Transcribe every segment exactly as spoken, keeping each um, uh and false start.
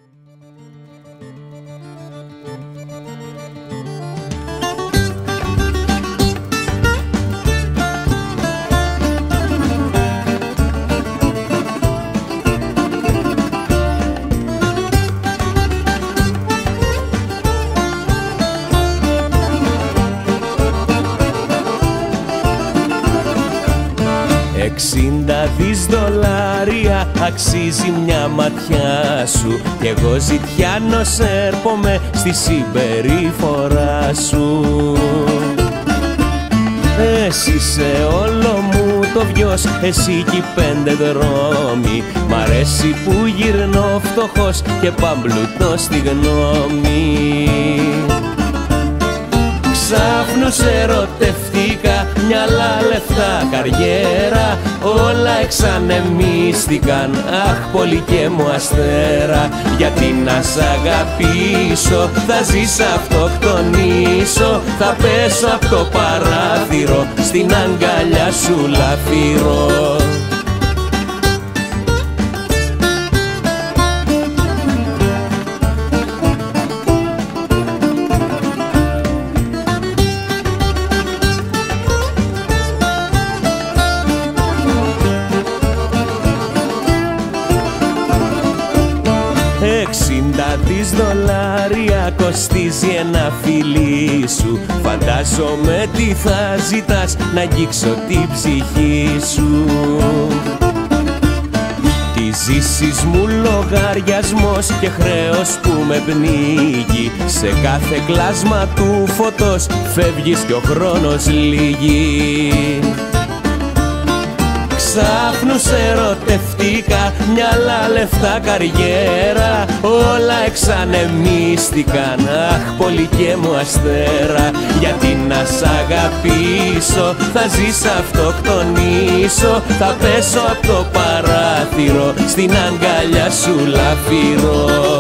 Εξήντα δις δολάρια αξίζει μια ματιά σου κι εγώ ζητιάνος έρχομαι στη συμπεριφορά σου. Εσύ είσαι όλο μου το βιος, εσύ κι πέντε δρόμοι. Μ' αρέσει που γυρνώ φτωχός και παμπλουτώ στη γνώμη. Ξάφνου σε ερωτευτήκα, μυαλά, λεφτά, καριέρα, όλα εξανεμίστηκαν, αχ πολύ και μου αστέρα. Γιατί να σ' αγαπήσω, θα ζεις αυτοκτονήσω, θα πέσω απ' το παράθυρο, στην αγκαλιά σου λαφυρώ. Εξήντα δις δολάρια κοστίζει ένα φιλί σου. Φαντάζομαι τι θα ζητάς, να αγγίξω την ψυχή σου. Τη ζήσεις μου λογαριασμός και χρέος που με πνίγει. Σε κάθε κλάσμα του φωτός φεύγεις κι ο χρόνος λύγει. Ξάφνου σε ερωτευτήκα, μυαλά, λεφτά, καριέρα, όλα εξανεμίστηκαν, αχ πολύ και μου αστέρα. Γιατί να σ' αγαπήσω, θα ζεις αυτοκτονήσω, θα πέσω απ' το παράθυρο, στην αγκαλιά σου λαφυρώ.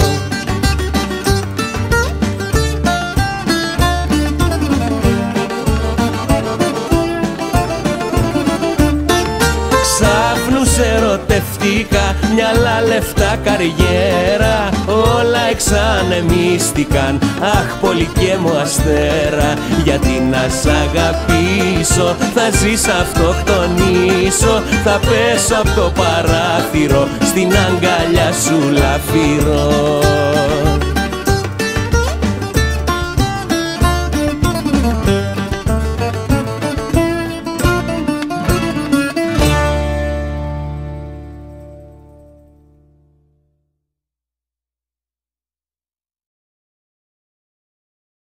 Ξάφνου σε ερωτευτήκα, μυαλά, λεφτά, καριέρα, όλα εξανεμίστηκαν, αχ πολύ και μου αστέρα. Γιατί να σ' αγαπήσω, θα ζεις αυτοκτονήσω, θα πέσω απ' το παράθυρο, στην αγκαλιά σου λαφυρώ.